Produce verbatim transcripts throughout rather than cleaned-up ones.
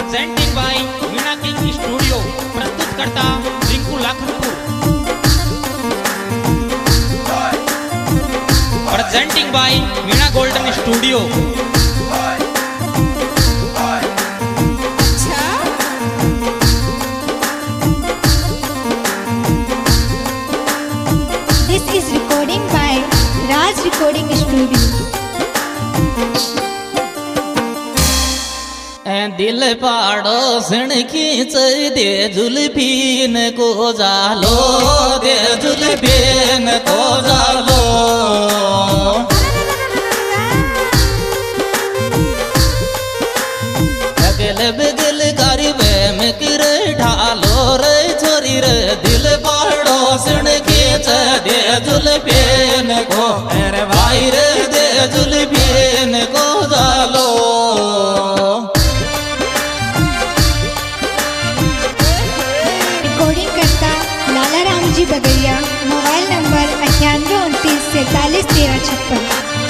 Presenting by Veena king studio, प्रस्तुत करता Rinku Lakhanpur. Presenting by Veena golden studio. This is recording by Raj Recording Studio. दिल पाड़ो सण खींच दे जुल्फीन को जालो, दे जुल्फीन को जालो। अगल बगल गरीबे में किर ढालो रे छोरी रे, दिल पाड़ो सण खींच दे जुल्फीन को, अरे भाई रे दे जुल्फीन को जालो। जी बगैया, मोबाइल नंबर अठानवे उनतीस सैतालीस तेरह छप्पन।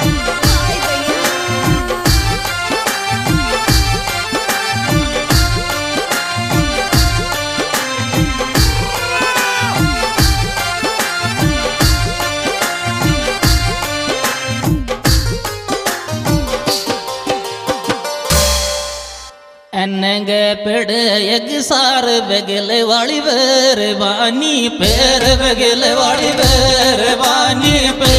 नंगे पेड़ एक सार बगल वाली बेर बानी पैर, बगल वाली बेर बानी पे।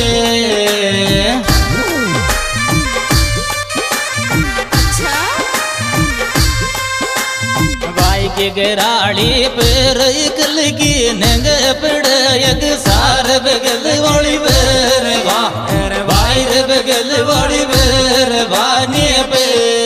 भाई के गराड़ी पैर एक लगी, नंगे पेड़ एक सार बगल वाली बेर बा, भाई रे बगल वाली बेर बानी पे।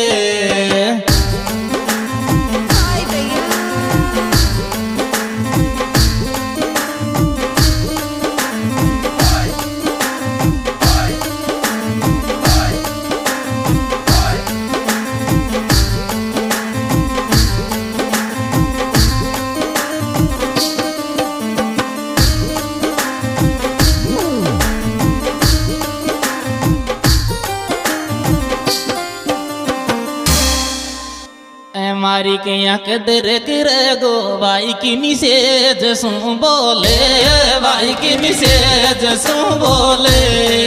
मारी के कदर कर गो भाई की मिसेज सू बोले, भाई की मिसेज सू बोले।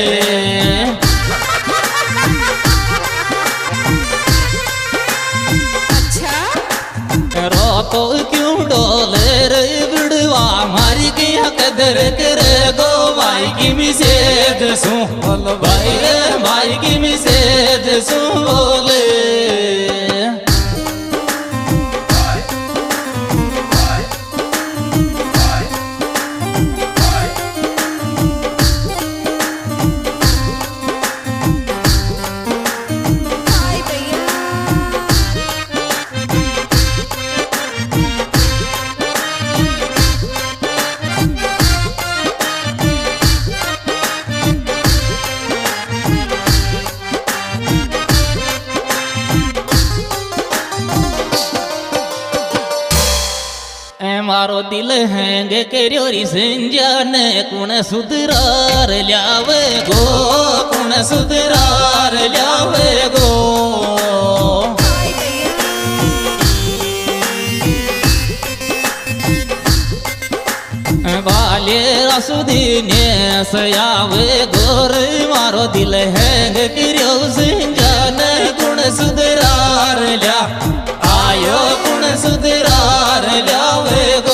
अच्छा रो तो क्यों डोले रे बिड़वा, मारी के कदर कर गो भाई की मिसेज सू बोल, भाई रे भाई की मिसेज सू बोले। मारो दिल हैंगे केरी संजान, कुण सुधरार ल्यावे गो, कुण सुधरार ल्यावे गो। बाले रसुदीने सयावे गोर, मारो दिल हैंगे केरी संजान, कुण सुधरार ल्या आयो, कुण सुधरार ल्यावे गो।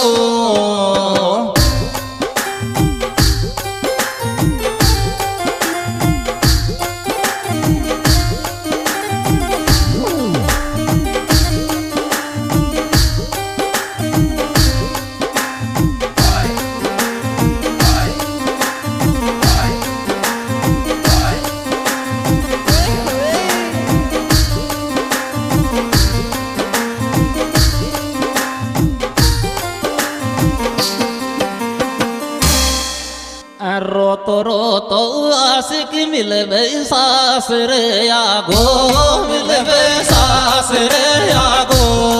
रोतो रोतो आशिक मिलवे सास रे आगो, मिलवे सास रे आगो।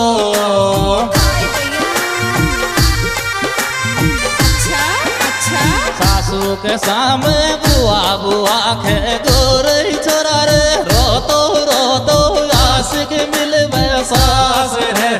अच्छा अच्छा सासू के सामने बुआ बुआ खे गोर छोरा रे, रोतो रोतो आशिक मिलवे सास रे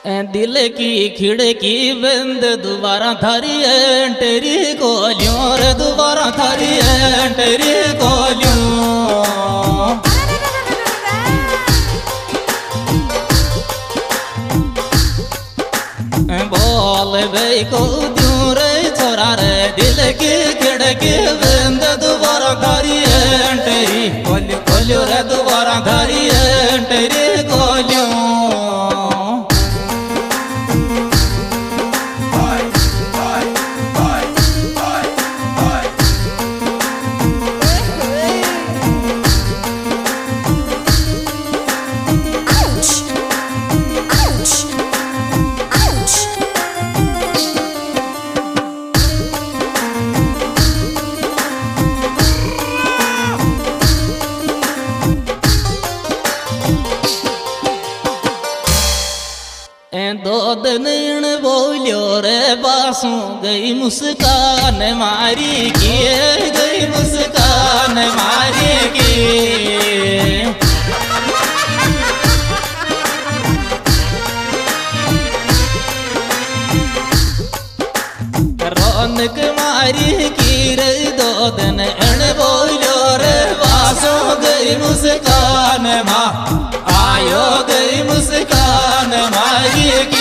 दिल की खिड़की बंद दोबारा थारी एंटरी कोलियों रे दोबारा थारी एंटरी कोलियों बोल भाई को दूं रे छोरा रे दिल की खिड़की बंद दोबारा थारी एंटरी कोलियों कोलियों रे दोबारा थारी एंटरी कोलियों दो दिन बोलियो रे बासों गई मुस्कान मारी की गई मुस्कान मारी की रौनक मारी की रे दो दिन अण बोलियो रे बासों गई मुस्कान माँ आयो गई मुस्कान मारी की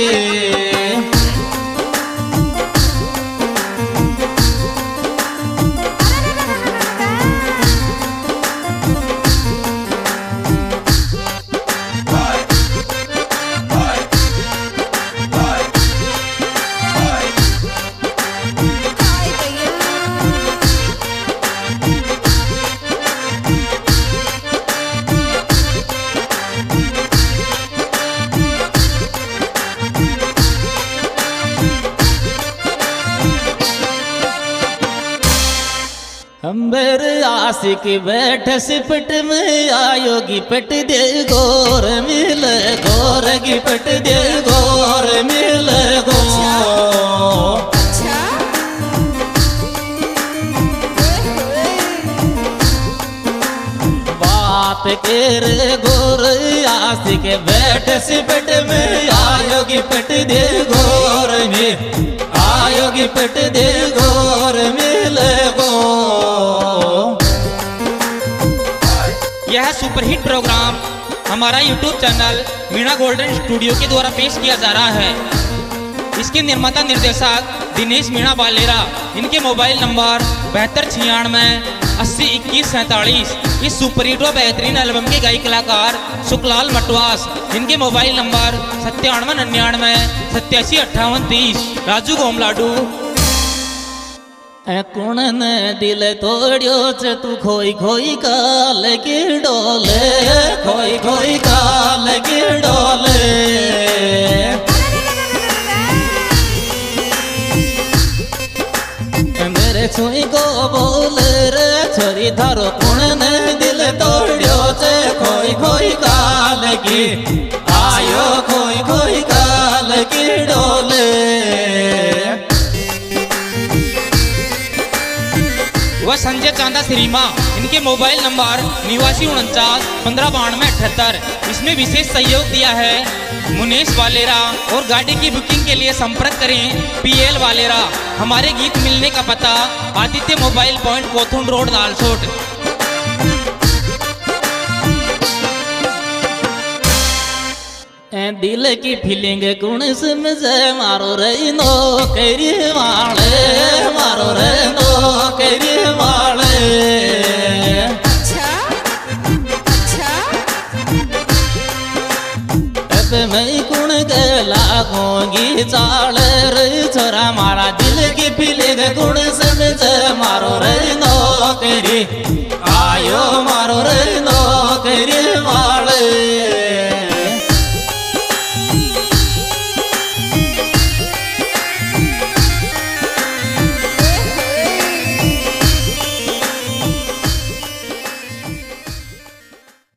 अंबर आशिक बैठ सिपट में आयोगी पट दे गोर मिल गोर की पट दे गोर मिल गो बात के रे गोर आशिक बैठ सिपट में आयोगी पट दे गोर में आयोगी पट दे गोर मिल गो। यह सुपरहिट प्रोग्राम हमारा YouTube channel Meena golden studio के द्वारा पेश किया जा रहा है। इसके निर्माता निर्देशक दिनेश मीणा बालेरा। इनके मोबाइल नंबर बहत्तर छियानवे अस्सी इक्कीस सैंतालीस। इस सुपरहिट व बेहतरीन एल्बम के गायक कलाकार सुखलाल मटवास। इनके मोबाइल नंबर सत्तानवे निन्यानवे सत्यासी अट्ठावन तीस। राजू गोमलाडू। कुण ने दिल तोड़ियो च तू खोई खोई काल की डोले खोई खोई काल की डोले मेरे छुई को बोले रे छोरी धारो कुण ने दिल तोड़ियो च खोई खोई काल की आयो खोई खोई काल की डोले। वह संजय चांदा श्रीमा। इनके मोबाइल नंबर निवासी उनचास पंद्रह बानवे अठहत्तर। इसमें विशेष सहयोग दिया है मुनेश वालेरा। और गाड़ी की बुकिंग के लिए संपर्क करें पीएल वालेरा। हमारे गीत मिलने का पता Aditya mobile point Kothun road Lalsot. दिल की फीलिंग कुण समझे मारो रे नो करी वाले मारो रे नो करी वाले। अच्छा अच्छा अब मैं कुण के लागूंगी चाल रे छोरा मारा